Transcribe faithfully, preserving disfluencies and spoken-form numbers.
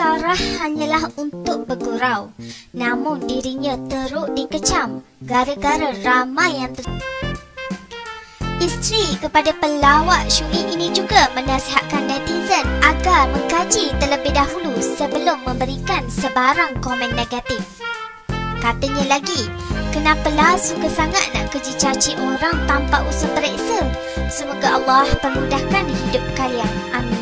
Sarah hanyalah untuk bergurau, namun dirinya teruk dikecam gara-gara ramai yang ter... Isteri kepada pelawak syuri ini juga menasihatkan netizen agar mengkaji terlebih dahulu sebelum memberikan sebarang komen negatif. Katanya lagi, kenapalah suka sangat nak keji caci orang tanpa usaha periksa? Semoga Allah permudahkan hidup kalian. Amin.